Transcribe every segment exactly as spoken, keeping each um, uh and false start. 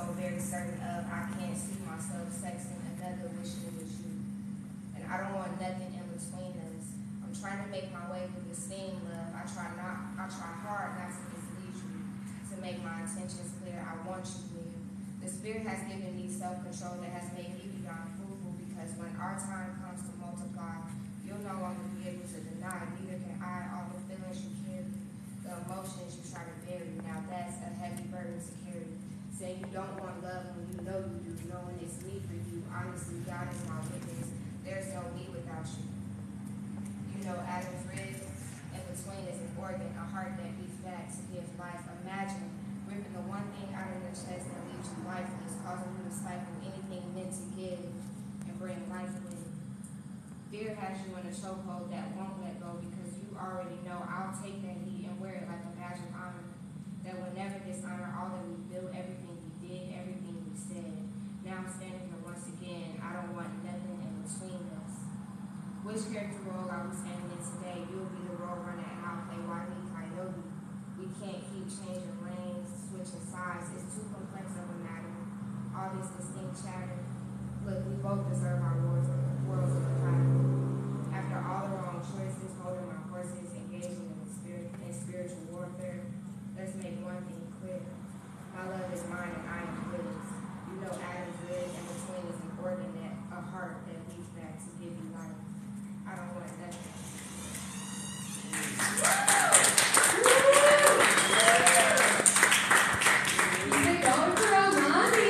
so very certain of. I can't see myself sexing another wishing it was you. And I don't want nothing in between us. I'm trying to make my way through this thing, love. I try not, I try hard not to mislead you, to make my intentions clear. I want you clear. The Spirit has given me self-control that has made me beyond fruitful, because when our time comes to multiply, you'll no longer be able to deny. Neither can I all the feelings you carry, the emotions you try to bury. Now that's a heavy burden to carry. Saying you don't want love when you know you do, knowing it's me for you. Honestly, God is my witness. There's no me without you. You know, Adam's rib in between is an organ, a heart that beats back to give life. Imagine ripping the one thing out of your chest that leaves you lifeless, causing you to stifle anything meant to give and bring life with it. Fear has you in a chokehold that won't let go, because you already know I'll take that heat and wear it like a badge of honor. That will never dishonor all that we built, everything we did, everything we said. Now I'm standing here once again. I don't want nothing in between us. Which character role are we standing in today? You'll be the role runner and I'll play Wiley Coyote. We can't keep changing lanes, switching sides. It's too complex of a matter. All this distinct chatter. Look, we both deserve our worlds worlds of the platter. After all the wrong choices, holding my horses, engaging in, spirit, in spiritual warfare, let's make one thing clear. My love is mine and I am his. You know Adam's rib in between is an organ, that a heart that beats back to give you life. I don't want nothing. Keep it going for Almani.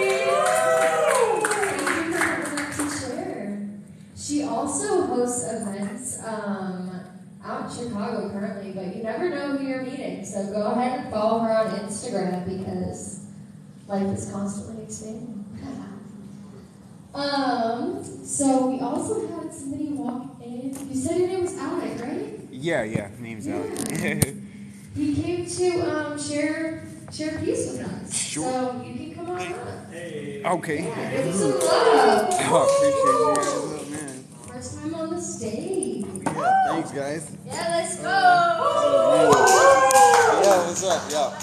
Thank you for coming up to share. She also hosts events um, out in Chicago currently, but you never know who you're meeting. So go ahead and follow her on Instagram, because life is constantly expanding. um, so we also had somebody walk in. You said your name was Alec, right? Yeah, yeah, name's Yeah. Alec. He came to um, share share peace with us. Sure. So you can come on up. Hey. Okay. Yeah, give us some love. Oh, appreciate you guys. Oh, man. First time on the stage. Yeah, thanks, guys. Yeah, let's go. Yeah, what's up? Yeah.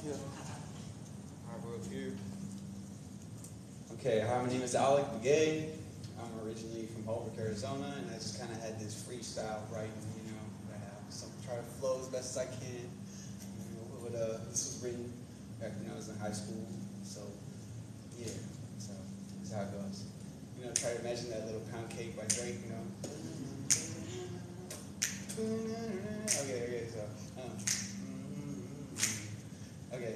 Okay, hi, my name is Alec Begay. I'm originally from Holbrook, Arizona, and I just kind of had this freestyle writing, you know, I have some try to flow as best as I can. You know, what, uh, this was written back when I was in high school, so yeah, so that's how it goes. You know, try to imagine that little pound cake by Drake, you know. Okay, okay, so, um, okay,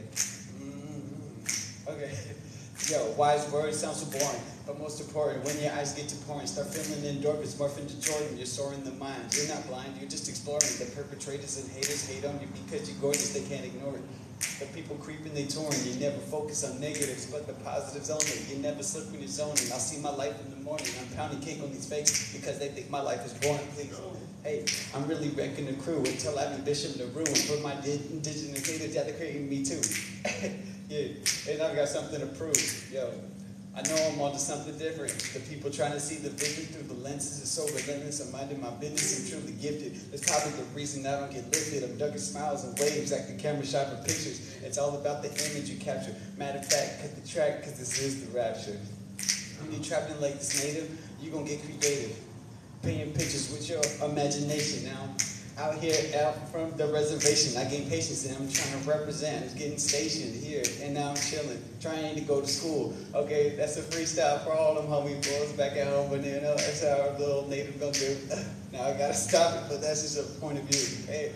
okay. Yo, wise words sound so boring, but most important, when your eyes get to pouring, start feeling endorphins, morph into Jordan, you're soaring the mind. You're not blind, you're just exploring. The perpetrators and haters hate on you because you're gorgeous, they can't ignore it. The people creeping, they touring, you never focus on negatives, but the positives only. You never slip when you're zoning. I'll see my life in the morning. I'm pounding cake on these fakes because they think my life is boring, please. Hey, I'm really wrecking the crew until I ambition to ruin. For my indigenous haters, yeah, they're creating me too. Yeah, and I've got something to prove. Yo, I know I'm onto something different. The people trying to see the vision through the lenses is so relentless. I'm minding my business, I'm truly gifted. That's probably the reason I don't get lifted. I'm ducking smiles and waves, acting camera shy for pictures. It's all about the image you capture. Matter of fact, cut the track, because this is the rapture. When you're trapped in like this native, you gonna get creative. Painting pictures with your imagination. Now, out here, out from the reservation, I gain patience and I'm trying to represent. I'm getting stationed here, and now I'm chilling, trying to go to school. Okay, that's a freestyle for all them homie boys back at home, but you know, that's how our little native gonna do. Now I gotta stop it, but that's just a point of view. Hey.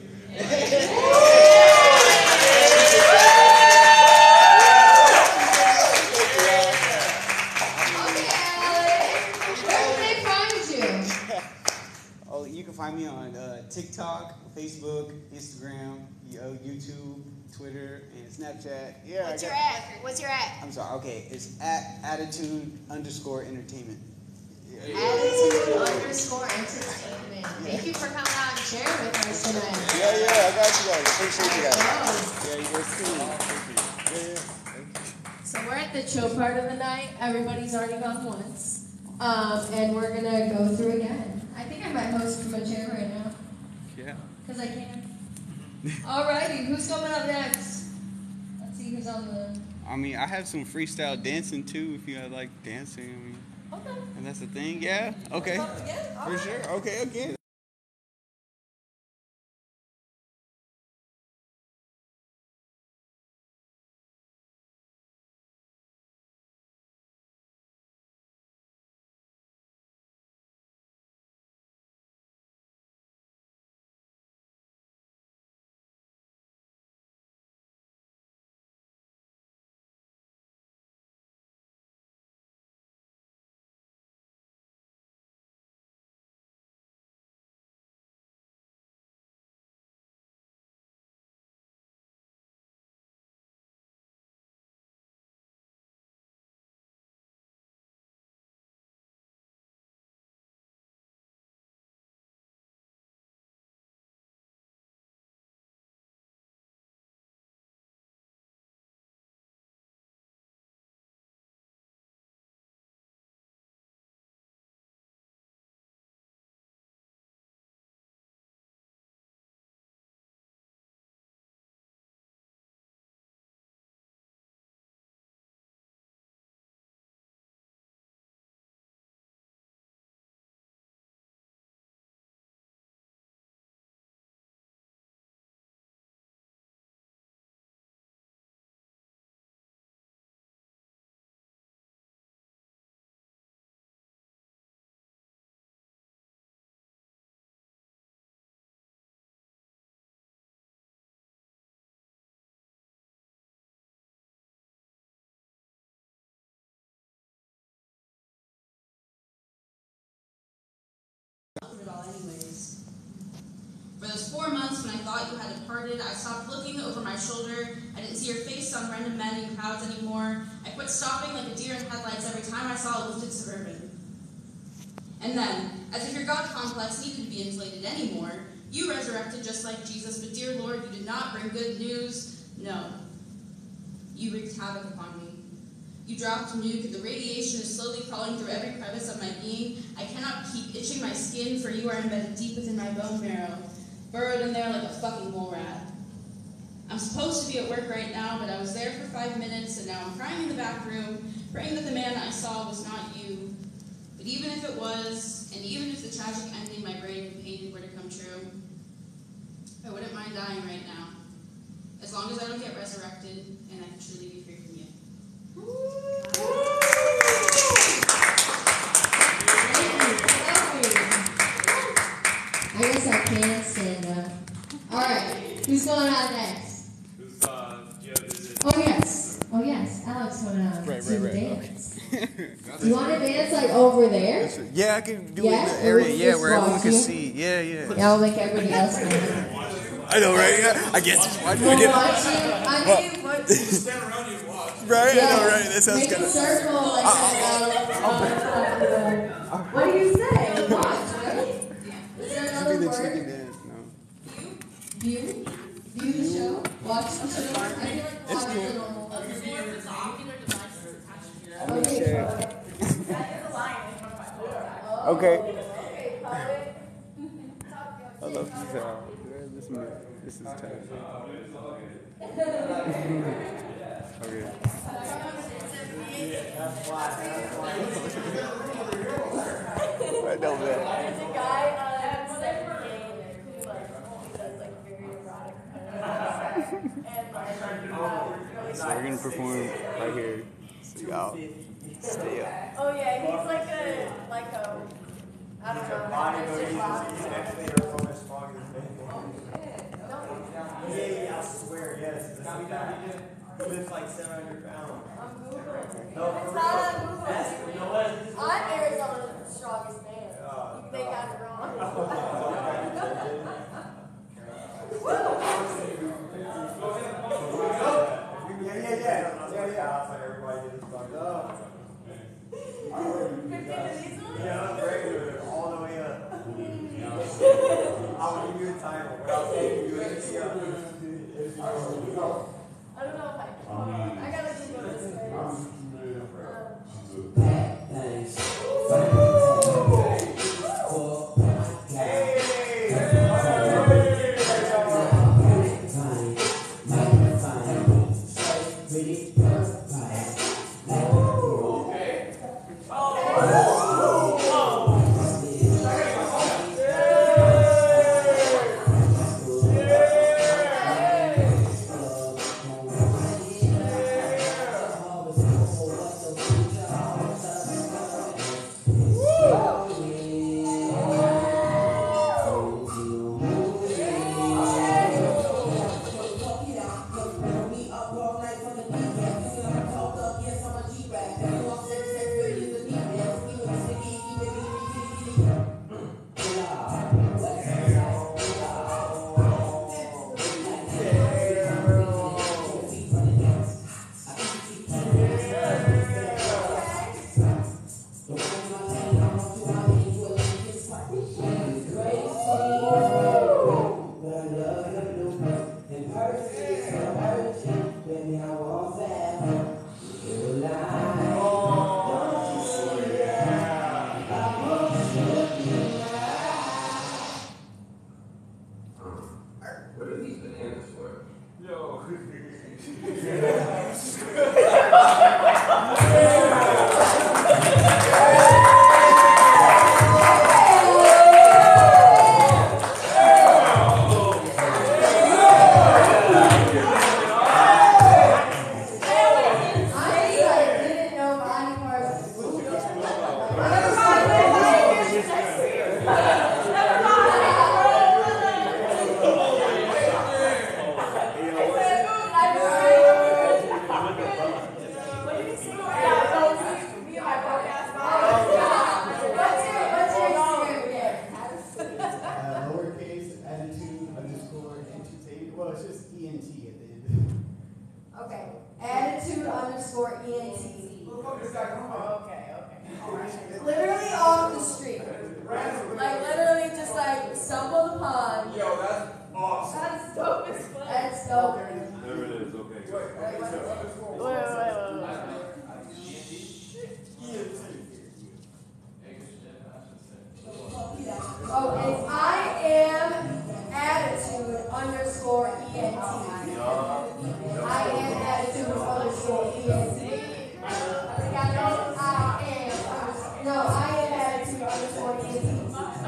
You can find me on uh, TikTok, Facebook, Instagram, you know, YouTube, Twitter, and Snapchat. Yeah. What's I your got, at? What's your at? I'm sorry. Okay, it's at attitude underscore entertainment. Yeah. Attitude underscore entertainment. Thank you for coming out and sharing with us tonight. Yeah, yeah, I got you guys. Appreciate you guys. Yes. Yeah, you guys too. Yeah, yeah. Thank you. So we're at the chill part of the night. Everybody's already gone once, um, and we're gonna go through again. I think I might host from a chair right now. Yeah. Because I can. Alrighty, who's coming up next? Let's see who's on the. I mean, I have some freestyle dancing too. If you like dancing, I mean. Okay. And that's the thing. Yeah. Okay. Yeah, all For right. sure. Okay. Okay. It all anyways. For those four months when I thought you had departed, I stopped looking over my shoulder. I didn't see your face on random men in crowds anymore. I quit stopping like a deer in headlights every time I saw a lifted Suburban. And then, as if your God complex needed to be inflated anymore, you resurrected just like Jesus, but dear Lord, you did not bring good news. No. You wreaked havoc upon me. You dropped a nuke, and the radiation is slowly crawling through every crevice of my being. I cannot keep itching my skin, for you are embedded deep within my bone marrow, burrowed in there like a fucking mole rat. I'm supposed to be at work right now, but I was there for five minutes, and now I'm crying in the back room, praying that the man I saw was not you. But even if it was, and even if the tragic ending my brain had painted were to come true, I wouldn't mind dying right now, as long as I don't get resurrected, and I can truly be free from you. I guess I can stand up. Alright, who's going on next? Who's, uh, yeah, is it? Oh yes. Oh yes, Alex coming on Right, to right, right. dance. You want to dance like over there? Yeah, I can do Yeah? it in the area. Or Yeah, just where everyone can watch see. Yeah, yeah. Yeah, I'll make everybody else know. I know, right? Yeah. I guess just watch. I We'll get, watch you. I mean, what? Stand around you and watch. right? Yeah. I know, right? That sounds Make kind a of. circle like that. Uh, what do you say? Watch, right? Is there I'll do another the word? chicken dance. No. View? View the show? Watch the show? I feel like It's watch cool. the normal. I'm gonna Okay. share. Oh. Okay. I love this sound. This is this is tight. Okay. I know that. There's a guy on seventy-eight who like does like very erotic poses and like uh, So we're gonna perform right here. So y'all stay up. oh yeah, he's like a like a I don't know. He's a bodybuilder. Yeah, yeah, I swear, yes. He lifts like seven hundred pounds. I'm Googling. No, It's for not real. on That's, Google. you know what? I'm Arizona's strongest man. They got it wrong. Yeah, yeah, yeah. Yeah, yeah. I was like, everybody get this fucked up. Yeah, I'm regular, all the way up. I'll give you a title. When I'll give you a I don't know if I can. I gotta Google this first. What are these bananas for? Yo. Well, it's just E N T at the end. Okay, attitude underscore E N T. Okay, okay. Literally off the street. Like literally just like stumbled upon. Yo, that's awesome. That's dope as fuck. That's dope. There it is, okay. Wait, wait, wait, wait, wait. Oh, it's I am attitude underscore E N T. I am attitude underscore E N T. I got that? I am. unders- No, I am attitude underscore E N T.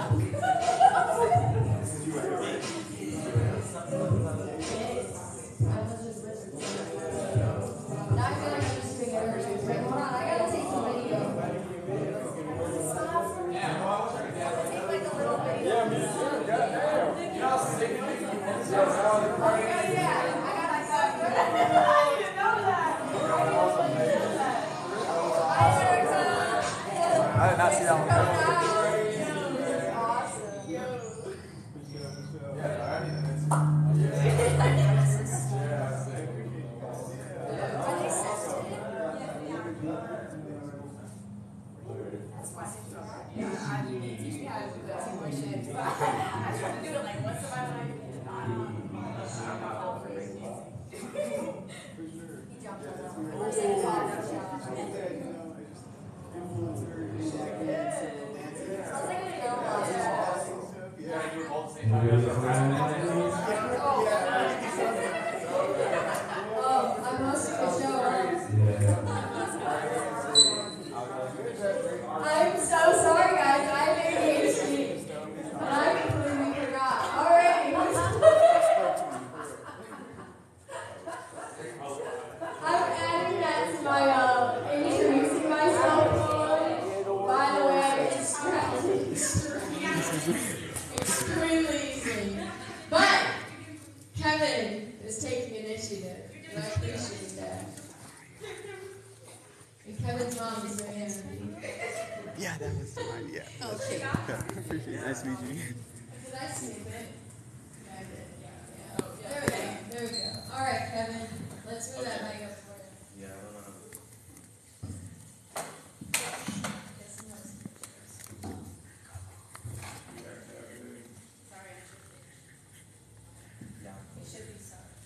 Not gonna just bring everything. Wait, hold on, I gotta take the video. I did not see that one. Oh, I'm hosting the show. I'm so sorry, guys. I have A D H D. And I completely forgot. Alrighty. I'm adding that to my uh, introducing myself one. By the way, I get distracted extremely easily. But Kevin is taking initiative. And I appreciate that. And Kevin's mom is very happy. Yeah, that was the idea. Okay. Yeah, appreciate it. Nice to meet you. Did I skip it? Yeah, I did. Yeah. There we go. There we go. All right, Kevin. Let's move that mic up for you. Yeah, I don't know. Sorry. Yeah. You should be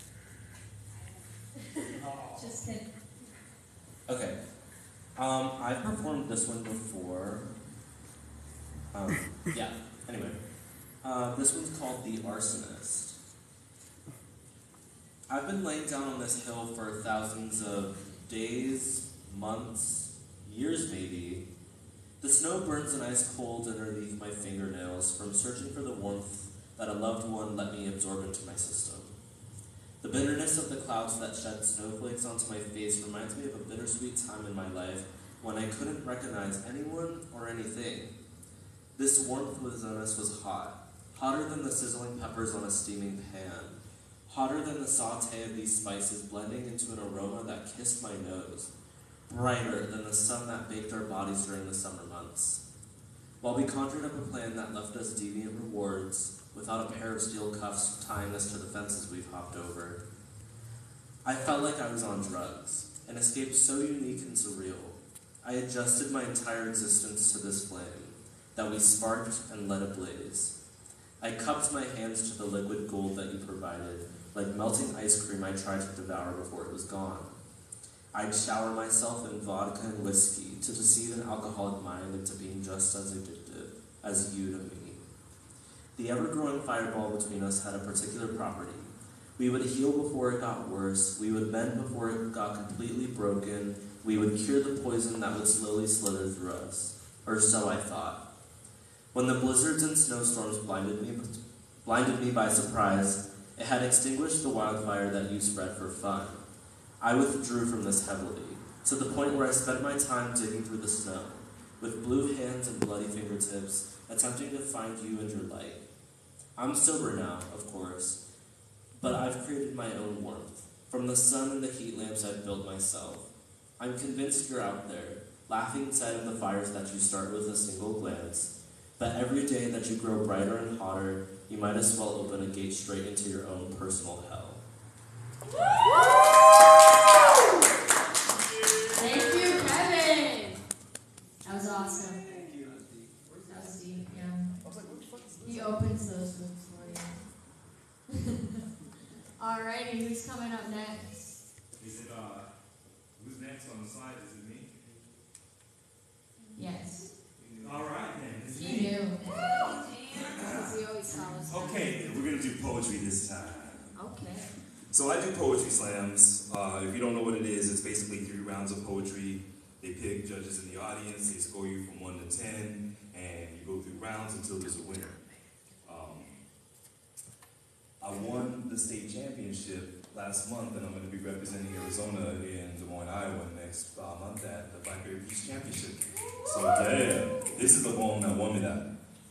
sorry. Just kidding. Okay. Um, I've performed this one before. Um, yeah. Anyway, uh, this one's called The Arsonist. I've been laying down on this hill for thousands of days, months, years maybe. The snow burns an ice cold underneath my fingernails from searching for the warmth that a loved one let me absorb into my system. The bitterness of the clouds that shed snowflakes onto my face reminds me of a bittersweet time in my life when I couldn't recognize anyone or anything. This warmth within us was hot, hotter than the sizzling peppers on a steaming pan, hotter than the sauté of these spices blending into an aroma that kissed my nose, brighter than the sun that baked our bodies during the summer months. While we conjured up a plan that left us deviant rewards, without a pair of steel cuffs tying us to the fences we've hopped over, I felt like I was on drugs, an escape so unique and surreal. I adjusted my entire existence to this flame, that we sparked and let ablaze. I cupped my hands to the liquid gold that you provided, like melting ice cream I tried to devour before it was gone. I'd shower myself in vodka and whiskey to deceive an alcoholic mind into being just as addictive as you to me. The ever-growing fireball between us had a particular property. We would heal before it got worse, we would mend before it got completely broken, we would cure the poison that would slowly slither through us. Or so I thought. When the blizzards and snowstorms blinded me, blinded me by surprise, it had extinguished the wildfire that you spread for fun. I withdrew from this heavily, to the point where I spent my time digging through the snow, with blue hands and bloody fingertips, attempting to find you and your light. I'm sober now, of course, but I've created my own warmth, from the sun and the heat lamps I've built myself. I'm convinced you're out there, laughing inside of the fires that you start with a single glance, but every day that you grow brighter and hotter, you might as well open a gate straight into your own personal hell. Thank you, Kevin. That was awesome. That was deep, yeah. He opens those books for you. Alrighty, who's coming up next? Is it, uh, who's next on the slide? Is it me? Yes. All right, then. It's You me. do. We always call us. Okay, we're going to do poetry this time. Okay. So I do poetry slams. Uh, if you don't know what it is, it's basically three rounds of poetry. They pick judges in the audience, they score you from one to ten, and you go through rounds until there's a winner. Um, I won the state championship last month, and I'm going to be representing Arizona in Des Moines, Iowa next uh, month at the Blackberry Peach Championship. So yeah, this is the poem that won me that.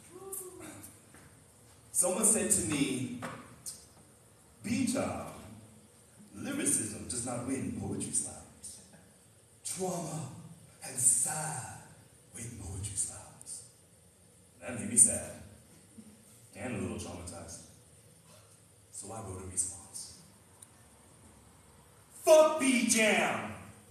Someone said to me, B-Job, lyricism does not win poetry slams. Trauma and sad win poetry slams. That made me sad and a little traumatized. So I wrote a response. Fuck B-Jam!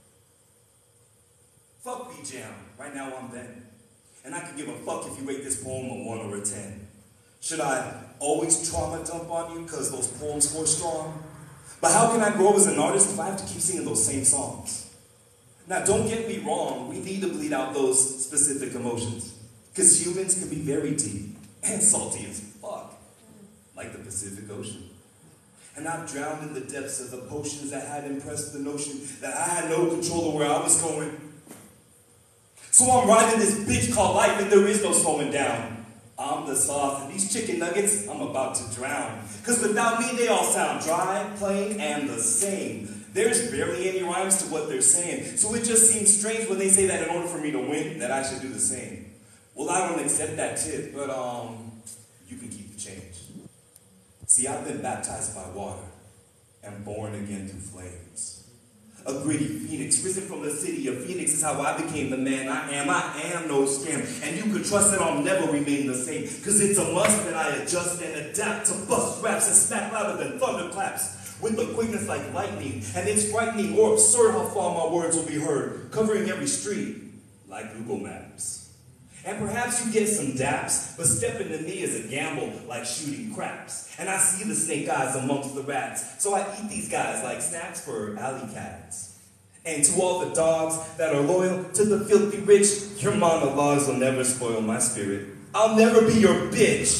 Fuck B-Jam. Right now I'm Ben. And I can give a fuck if you rate this poem a one or a ten. Should I always trauma dump on you because those poems score strong? But how can I grow as an artist if I have to keep singing those same songs? Now, don't get me wrong, we need to bleed out those specific emotions. Because humans can be very deep and salty as fuck, like the Pacific Ocean. And I've drowned in the depths of the potions that had impressed the notion that I had no control of where I was going. So I'm riding this bitch called life and there is no slowing down. I'm the sauce, and these chicken nuggets, I'm about to drown. Because without me, they all sound dry, plain, and the same. There's barely any rhymes to what they're saying. So it just seems strange when they say that in order for me to win, that I should do the same. Well, I don't accept that tip, but um, you can keep the change. See, I've been baptized by water and born again through flames. A gritty phoenix, risen from the city of Phoenix is how I became the man I am. I am no scam, and you can trust that I'll never remain the same. Cause it's a must that I adjust and adapt to bust raps and smack louder than thunderclaps. With a quickness like lightning, and it's frightening or absurd how far my words will be heard, covering every street like Google Maps. And perhaps you get some daps, but stepping to me is a gamble like shooting craps. And I see the snake eyes amongst the rats, so I eat these guys like snacks for alley cats. And to all the dogs that are loyal to the filthy rich, your monologues will never spoil my spirit. I'll never be your bitch.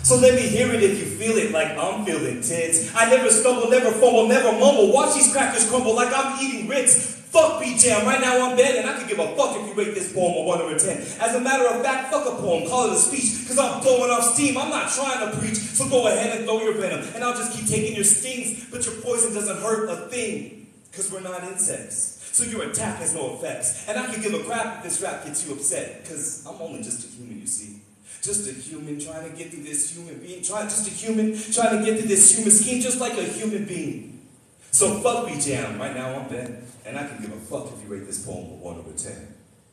So let me hear it if you feel it like I'm feeling tits. I never stumble, never fumble, never mumble. Watch these crackers crumble like I'm eating Ritz. Fuck B-Jam, right now I'm dead, and I could give a fuck if you rate this poem a one over ten. As a matter of fact, fuck a poem, call it a speech, because I'm blowing off steam, I'm not trying to preach. So go ahead and throw your venom, and I'll just keep taking your stings, but your poison doesn't hurt a thing, because we're not insects. So your attack has no effects, and I can give a crap if this rap gets you upset, because I'm only just a human, you see. Just a human trying to get through this human being, try, just a human trying to get through this human scheme, just like a human being. So fuck B-Jam, right now I'm Ben, and I can give a fuck if you rate this poem a one over ten.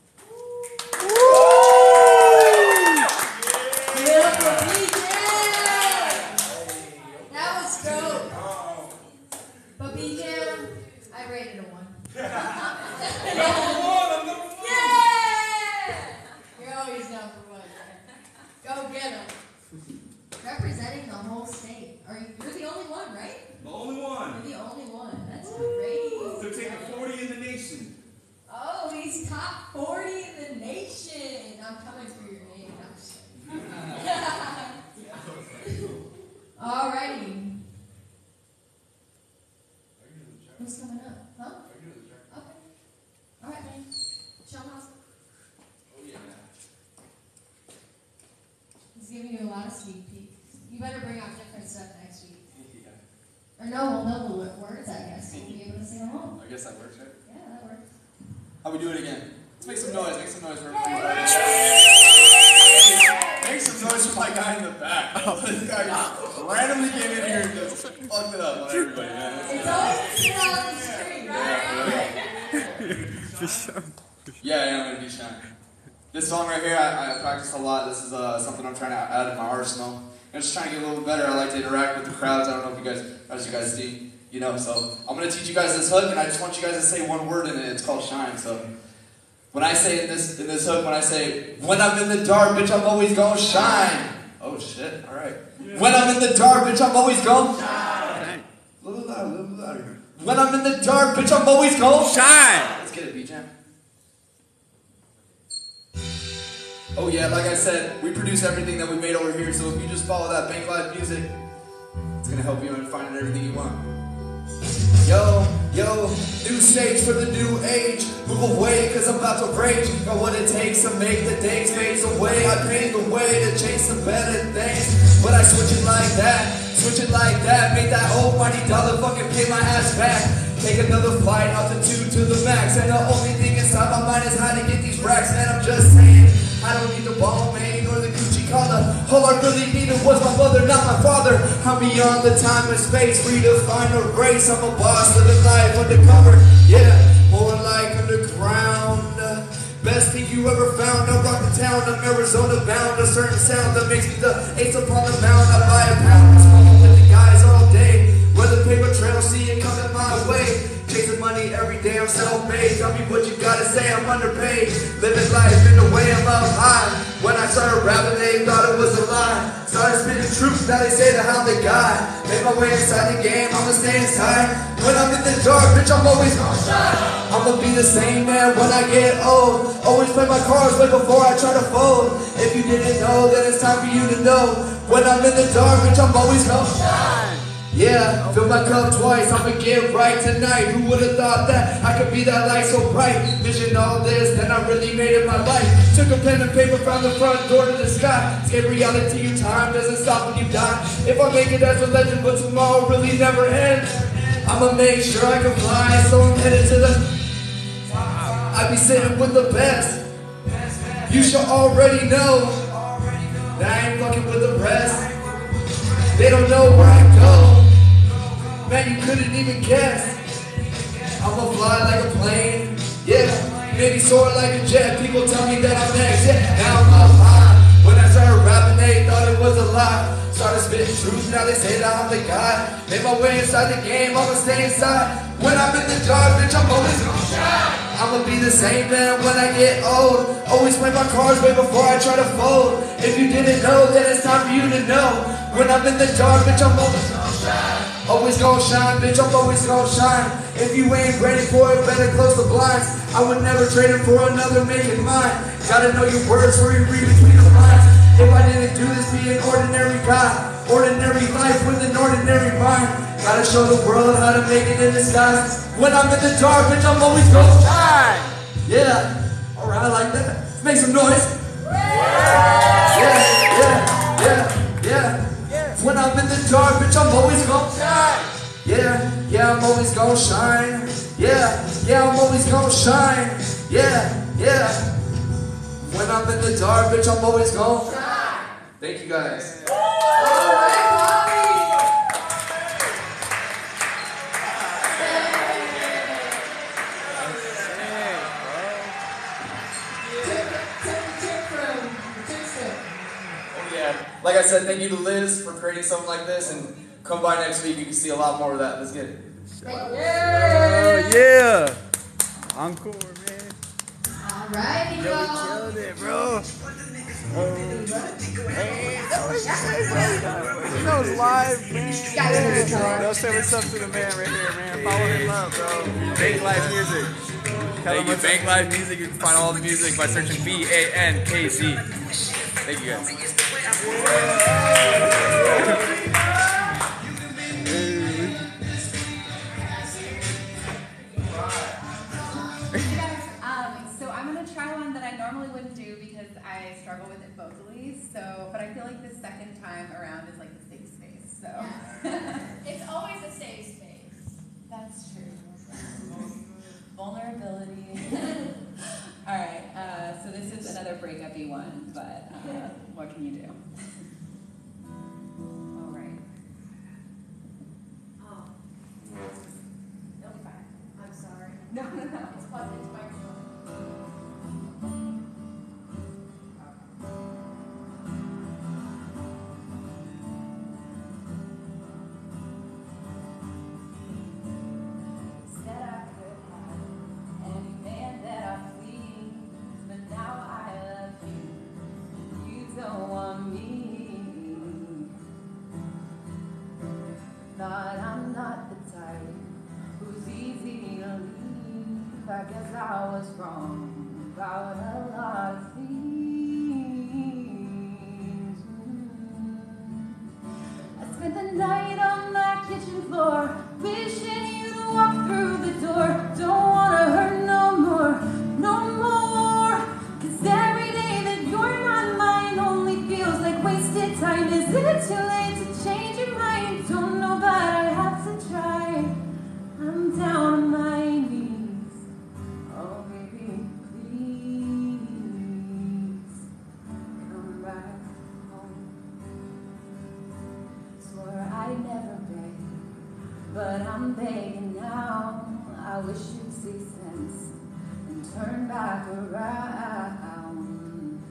Yeah, for B-Jam! That was dope. But B-Jam, I rated a one. Number one, I'm number one! Yeah! You're always number one. Go get him. Representing the whole state. Are you, you're the only one, right? The only one. You're the only one. That's great. They're taking forty in the nation. Oh, he's top forty in the nation. I'm coming for your name. No, I'm just kidding. Alrighty. What's coming up? Huh? Okay. Alright, man. Show house. Oh, yeah. He's giving you a lot of sneak peeks. You better bring out different stuff next week. Or no, we'll know the words, I guess. So we'll be able to sing along. I guess that works, right? Yeah, that works. How we do it again? Let's make some noise. Make some noise for everybody. Make some noise for my guy in the back. This guy just randomly came in here and just fucked it up on everybody, man. It's always the kid on the street, right? For sure. Yeah, yeah, I'm gonna be shy. This song right here, I, I practice a lot. This is uh, something I'm trying to add in my arsenal. I'm just trying to get a little better. I like to interact with the crowds. I don't know if you guys, as you guys see, you know. So I'm gonna teach you guys this hook, and I just want you guys to say one word in it. It's called shine. So when I say in this in this hook, when I say when I'm in the dark, bitch, I'm always gonna shine. Oh shit! All right. Yeah. When I'm in the dark, bitch, I'm always gonna shine. A little louder, a little louder. When I'm in the dark, bitch, I'm always gonna shine. Let's get it, B-Jam. Oh yeah, like I said, we produce everything that we made over here, so if you just follow that Bank Live music, it's gonna help you in finding everything you want. Yo, yo, new stage for the new age. Move away, cause I'm about to rage. Got what it takes to make the days fade away. I paved the way to chase some better things. But I switch it like that, switch it like that. Make that almighty dollar fucking pay my ass back. Take another flight, altitude to the max. And the only thing inside my mind is how to get these racks. Man, I'm just saying, I don't need the Balmain or the Gucci collar. All I really needed was my mother, not my father. I'm beyond the time and space, redefine a race. I'm a boss, living life undercover. Yeah, more like underground. Best thing you ever found. I rock the town, I'm Arizona bound. A certain sound that makes me the ace upon the mound. I buy a pound, smoking with the guys all day. Weather paper trail, see it coming my way. Chasing money every day, I'm self-made. Tell me what you gotta say, I'm underpaid. Living life in the way I'm up high. When I started rapping, they thought it was a lie. Started spitting truth, now they say that I'm the guy. Made my way inside the game, I'ma stay inside. When I'm in the dark, bitch, I'm always gonna shine. I'ma be the same man when I get old. Always play my cards way before I try to fold. If you didn't know, then it's time for you to know. When I'm in the dark, bitch, I'm always gonna shine. Yeah, fill my cup twice, I'ma get right tonight. Who would've thought that I could be that light so bright? Vision all this, then I really made it my life. Took a pen and paper, found the front door to the sky. Escape reality, your time doesn't stop when you die. If I make it as a legend, but tomorrow really never ends. I'ma make sure I can fly, so I'm headed to the I be sitting with the best. You should already know that I ain't fucking with the rest. They don't know where I go. Man, you couldn't even guess. I'ma fly like a plane. Yeah, maybe soar like a jet. People tell me that I'm next. Yeah, now I'm up high. When I started rapping, they thought it was a lie. Started spitting truth, now they say that I'm the guy. Made my way inside the game, I'ma stay inside. When I'm in the dark, bitch, I'm always gonna shine. I'ma be the same man when I get old. Always play my cards way before I try to fold. If you didn't know, then it's time for you to know. When I'm in the dark, bitch, I'm always gonna shine. Always gonna shine, bitch, I'm always gonna shine. If you ain't ready for it, better close the blinds. I would never trade it for another, make it mine. Gotta know your words before you read between the lines. If I didn't do this, be an ordinary guy. Ordinary life with an ordinary mind. Gotta show the world how to make it in disguise. When I'm in the dark, bitch, I'm always gonna shine. Yeah, alright, I like that. Let's make some noise. Yeah, yeah, yeah, yeah. When I'm in the dark, bitch, I'm always gonna shine. Yeah, yeah, I'm always gonna shine. Yeah, yeah, I'm always gonna shine. Yeah, yeah. When I'm in the dark, bitch, I'm always gonna shine. Thank you guys. Like I said, thank you to Liz for creating something like this, and come by next week, you can see a lot more of that. Let's get it. Oh, yeah. Encore, man. Alrighty, Yo, we y'all. killed it, bro. Oh, hey, that was, you know it's live, man. Yeah. Go say what's up to the man right here, man. Follow him up, bro. Bank Live Music. Thank you, Bank Live Music. You can find all the music by searching B A N K Z. Thank you, guys. Um, so I'm gonna try one that I normally wouldn't do because I struggle with it vocally. So, but I feel like the second time around is like the safe space. So It's always a safe space. that's true. Vulnerability. All right. Uh, so this is another breakup-y one, but uh, what can you do? All right. Oh. No, fine. I'm sorry. No, no, no. It's plugged into my phone. Said I could have any man that I please, but now I love you. You don't want me. Thought I'm not the type who's easy to leave. I guess I was wrong about a lot of things. I spent the night on my kitchen floor, wishing you'd walk through the door. Don't wanna hurt no more, no more. Cause every day that you're not mine only feels like wasted time. Is it too late to change your mind? Don't know, but I have to try. I'm down on my knees. Oh baby, please come back home. Swore I'd never beg, but I'm begging now. I wish you'd see sense and turn back around.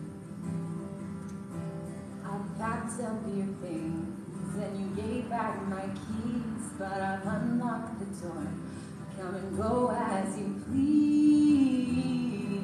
I packed up your things and you gave back my keys, but I've unlocked the door. Come and go as you please.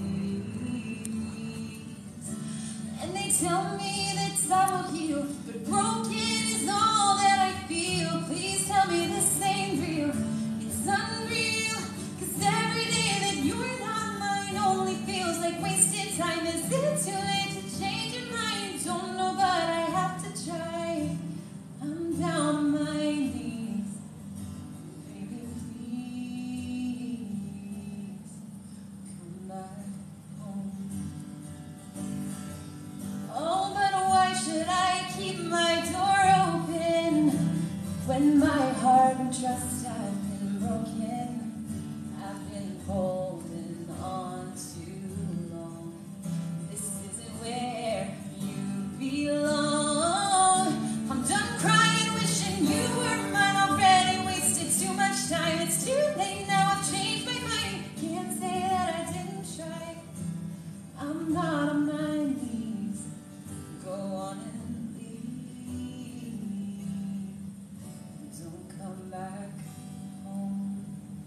And they tell me that time will heal, but broken is all that I feel. Please tell me this ain't real. It's unreal, cause every day that you're not mine only feels like wasted time. Is it too late to change your mind? Don't know, but I have to try. I'm down on my knees. Baby, please come back home. Oh, but why should I keep my door open when my heart and trust have been broken? I've been holding on too long. This isn't where you belong. I'm done crying, wishing you were mine already. Wasted too much time. It's too late now. I've changed my mind. Can't say that I didn't try. I'm not on my knees. Go on and leave. Don't come back home.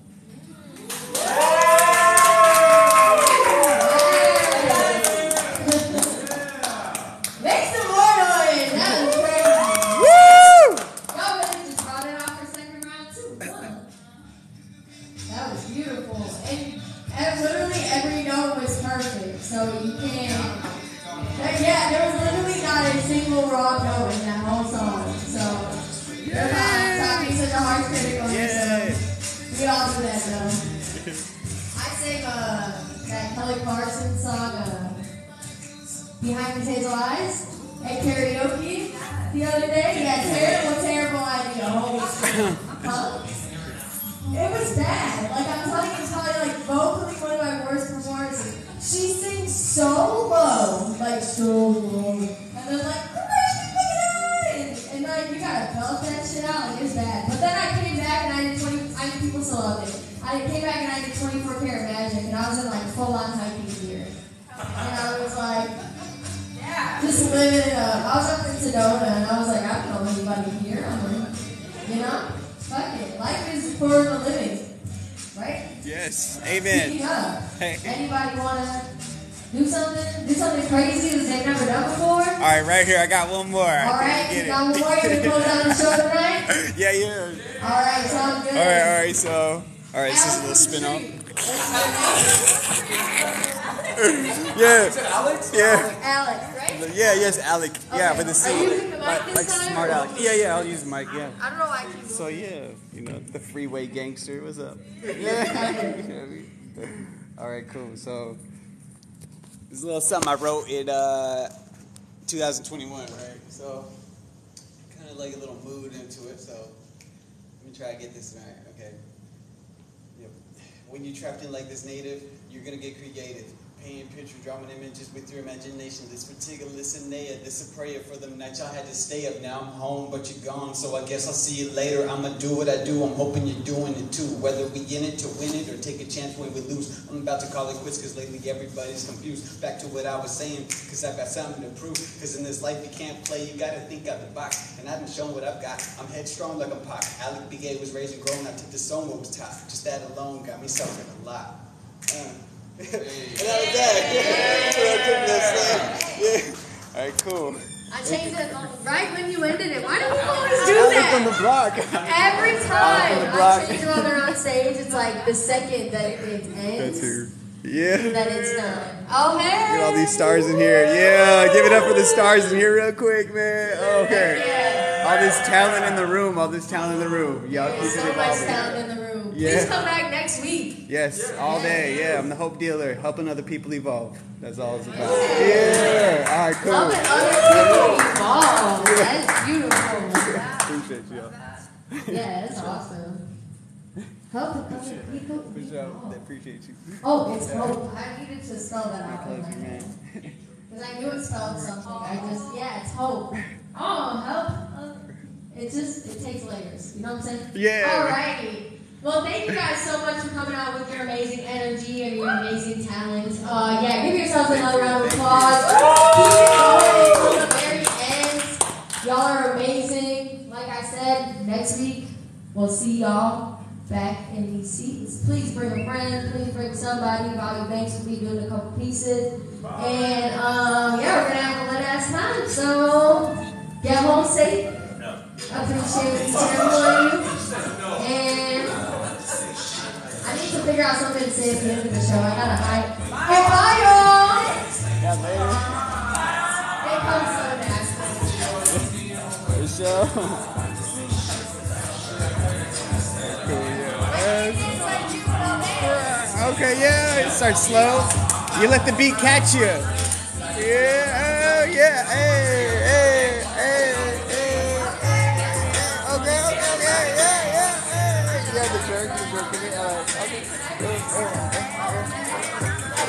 Make some more noise. That was crazy. Woo! Y'all really just brought it off for second round too. Huh? That was beautiful. And, and literally every note was perfect. So you can't. Like, yeah, there was literally got a single wrong note in that whole song. So, you're fine. Stop being such a harsh critic on yourself. We all do that, though. I sing uh, that Kelly Clarkson song, uh, Behind These Hazel Eyes, at karaoke the other day. Yeah, terrible, terrible idea. Holy shit. Huh? It was bad. Like, I'm telling you, it's probably like vocally one of my worst performances. She sings so low, like so low. And then like, and, and like, you gotta belt that shit out, like it's bad. But then I came back and I did twenty, I mean, people still love it. I came back and I did twenty-four karat magic and I was in like full on hiking gear. And I was like, yeah, just living it up. I was up in Sedona and I was like, I don't know anybody here. I'm like, you know? Fuck it. Life is for the living, right? Yes. Amen. Speaking of, Hey. anybody wanna do something? Do something crazy that they've never done before? All right, right here. I got one more. All right, Get you it. got one more. You can close out the show tonight. Yeah, yeah. All right, sounds good. All right, all right. So, all right. This is a little spin off. Yeah. Is it Alex? Yeah. Alex, right? Yeah. Yes, Alec. Yeah, Okay. with the C. Are you using the mic like, this like time, smart or- Alec. Yeah, yeah. I'll use the mic. Yeah. I don't know why I keep So yeah, you know the freeway gangster. What's up? Yeah. All right, cool. So this is a little something I wrote in uh, two thousand twenty-one, right? So kind of like a little mood into it. So let me try to get this right. Okay. Yep. When you're trapped in like this native, you're gonna get creative. Paint, picture, drawing images with your imagination. This particular listener, this a prayer for them nights y'all had to stay up. Now I'm home, but you're gone, so I guess I'll see you later. I'ma do what I do. I'm hoping you're doing it too. Whether we in it to win it or take a chance when we lose. I'm about to call it quits because lately everybody's confused. Back to what I was saying, because I've got something to prove. Because in this life you can't play, you gotta think out the box. And I've been shown what I've got. I'm headstrong like I'm Pac. Alec B A was raised and grown. I took the song what was top. Just that alone got me suffering a lot. Uh. And that was that. Yeah. Yeah. All right, cool. I changed it right when you ended it. Why do people always do Alec that? from the block. Every Alec time from the I block. change it while they're on stage, it's like the second that it ends, That's her. Yeah. that it's done. Oh, hey! Get all these stars in here. Yeah, give it up for the stars in here real quick, man. Okay. All this talent in the room. All this talent in the room. Y'all keep it So much evolving. talent in the room. Yeah. Please come back next week. Yes, all day. Yeah, I'm the hope dealer, helping other people evolve. That's all it's about. Yeah. All right, cool. Helping other people evolve. That's beautiful. Appreciate you. Yeah, that's awesome. Helping other people For sure. evolve. They appreciate you. Oh, it's hope. I needed to spell that My out. pleasure, man. Because I knew it spelled something. I just, yeah, it's hope. Oh, help. Uh, it just, it takes layers. You know what I'm saying? Yeah. Alrighty. Well, thank you guys so much for coming out with your amazing energy and your amazing talent. Uh, yeah, give yourselves another round of applause. Keep it going till the very end. Y'all are amazing. Like I said, next week we'll see y'all back in these seats. Please bring a friend. Please bring somebody. Bobby Banks will be doing a couple pieces. And um, yeah, we're gonna have a lit ass time. So get home safe. I appreciate each and every one of you. And I need to figure out something to say at the end of the show. I gotta hide. Hey, bye, y'all! Yeah, later. They come so nasty. For sure. Cool, yeah. Okay, yeah, it starts slow. You let the beat catch you. Yeah, oh, yeah, hey, hey, hey, hey, hey. Okay, okay, okay, yeah, yeah, hey. You got the jerk, the jerk in it. All right, okay. Uh, uh,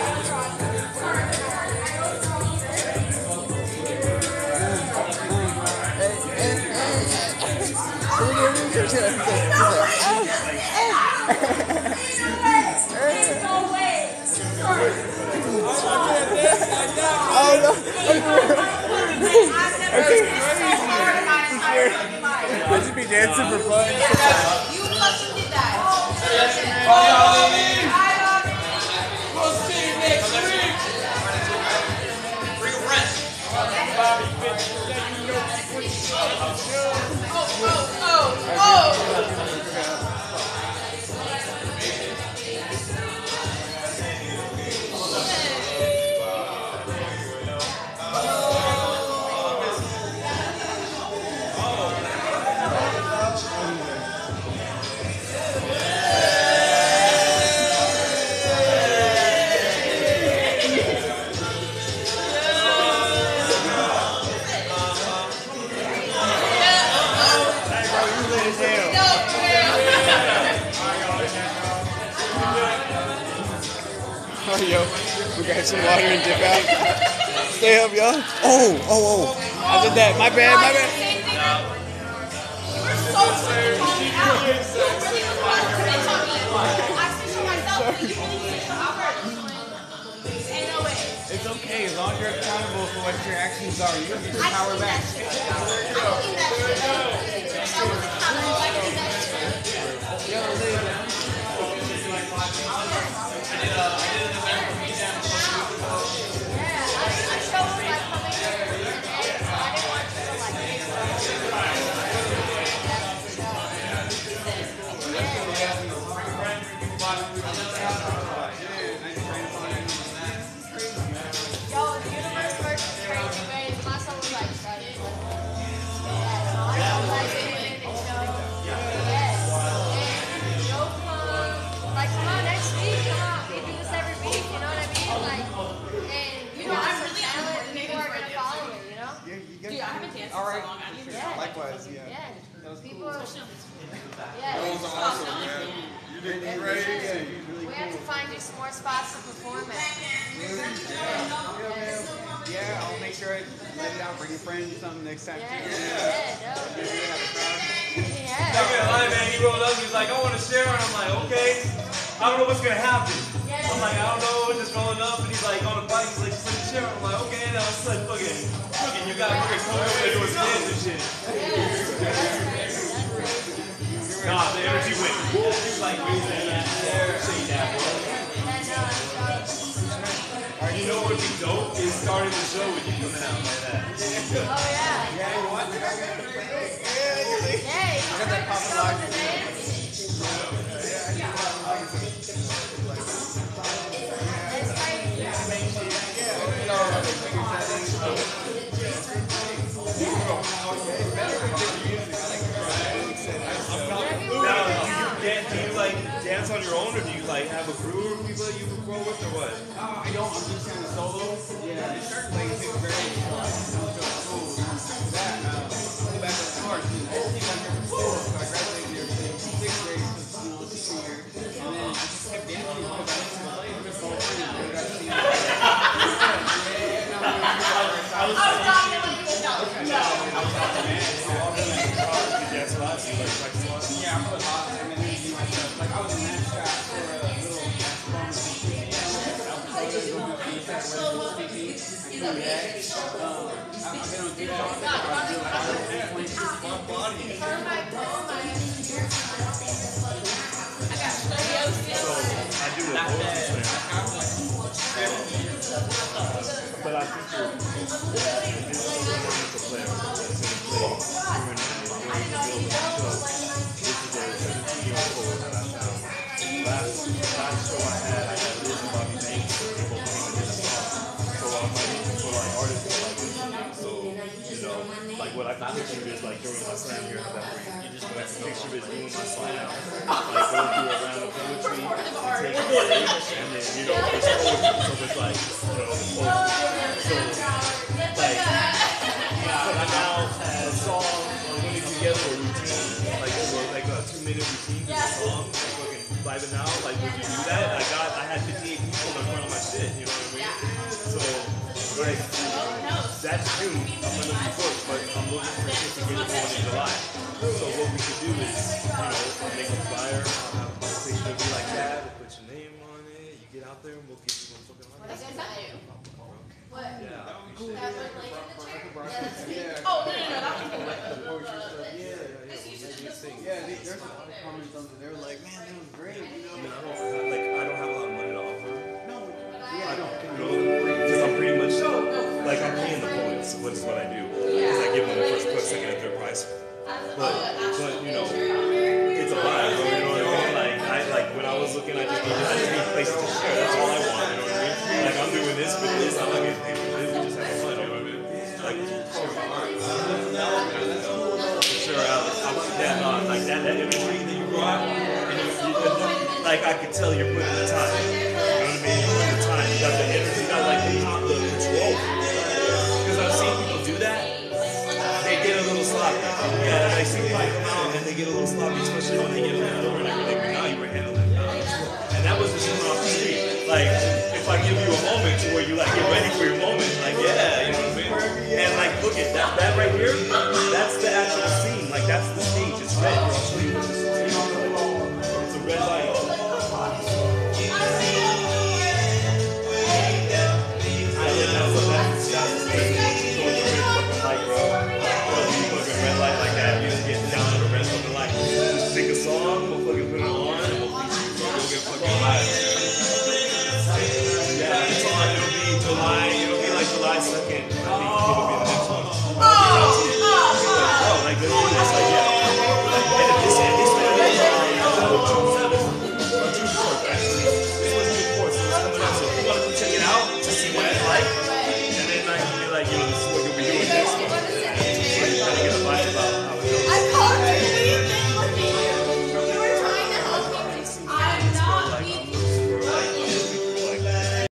Oh no! Would you be dancing for fun? You fucking did that. We'll see you next week. Real rent. Oh, oh, oh, oh. Oh, yo, we got some water and dip out. Stay up, yo. Oh, oh, oh. I did that. My bad, my bad. So sorry. You really was about to commit on me. I switched on myself, but you really switched on Albert. Ain't no way. It's okay, as long as you're accountable for what your actions are. You can get your I power believe back. that shit. I believe that shit. If I was accountable, I believe that shit. Yo, Lee. Likewise, yeah. Yeah. That was People, cool. yeah. That was awesome, man. You did great. Yeah, you did really We cool. have to find you some more spots to perform at. Yeah, man. Yeah, I'll make sure I let it out. Bring your friends something next time. Yeah, too. yeah, no. I'm not gonna lie, man. He rolled up. He's like, I want to share, and I'm like, okay. I don't know what's gonna happen. I'm like, I don't know. Just rolling up, and he's like on the bike. He's like, just let me share. I'm like, okay. And I was like, fucking, fucking, you got fucking cold over there doing kids and shit. Nah, the energy went. He's like, really, shake that, bro. You know what would be dope is starting the show with you coming out like that. Oh, yeah. Yeah, you want it? Yeah, you I got that pop lock. Do you like dance on your own, or do you like have a crew of people that you roll with, or what? Oh, I don't. I'm just kind of solo. Yeah, it started like sixth grade. So I was so cool. After that, uh, go back to the cars. I think I'm here for school, so I graduated and everything. Sixth grade, you know, senior year. And then I just kept dancing because I used to play with this whole thing. I got to see it. I was talking about you. No. I was talking, man. You dance a lot? Do you like practice a lot? Yeah, I play a lot. I mean, like I was a mascot for a little basketball team. I've been on TikTok. I do the but I think you're a player that's going to play Last, last show I had, I had Liz and Bobby Banks, so they both came and did a song. So I'm like, for like artists like this, so, you know, like what I can picture is like during my slam here at that point, you just what I can picture is doing my slam, like going through a round of poetry, and taking a break, and then, you know, it's poetry, so it's like, you know, poetry. So, like, I now have a song, or putting together a routine, like, like a two minute routine for the song, by the now, like, would you do that? I got, I had fifty-eight people in front of my shit, you know what I mean? So, like, that's June, I'm gonna be booked, but I'm looking for shit to get it going in July. So what we could do is, you know, I'll make a flyer, I'll have a picture of you like that, we'll put your name on it, you get out there and we'll get you one fucking line. What? Yeah, That would like in the chair? Yeah. Oh, no, no, no, that was cool. Yeah, yeah, they, there's a lot of comments on there. They were like, man, that was great. You know, I mean, I don't have, like, I don't have a lot of money to offer. No, I don't. Because I'm pretty much, like, I'm paying the poets, which is what I do. Because I give them the first prize, second, and third prize. But, but, you know, it's a vibe, bro, you know what I mean? Like, I, like, when I was looking, I just need, I just need places to share. That's all I want, you know what I mean? Like, I'm doing this with this, I'm not getting paid for this, we just have fun, you know what I mean? Like, share my art. Sure, Alex. I was, yeah, no, like, that, that imagery that you brought, and you, you, like, I could tell you're putting the time. You know what I mean? You're putting the time. You got the energy, you got, like, the, the control. Because I've seen people do that. They get a little sloppy. Yeah, I see people come out and then they get a little sloppy, especially when they get a little over and everything. But now you were handling it. And that was just coming off the street. Like, if that right here, that's the actual scene. Like that's the stage. It's red. I'll show you what this is. It's a red light. Song, we'll fucking put it on, and we'll, we'll get fucking live. Yeah, it's on. It'll be July. It'll be like July second. I think it'll be the next one. Oh, oh, like this, this, like yeah. And if this, and this one is on June seventh or June fourth, actually. This was June fourth, so it's coming up. So if you want to come check it out, just see that.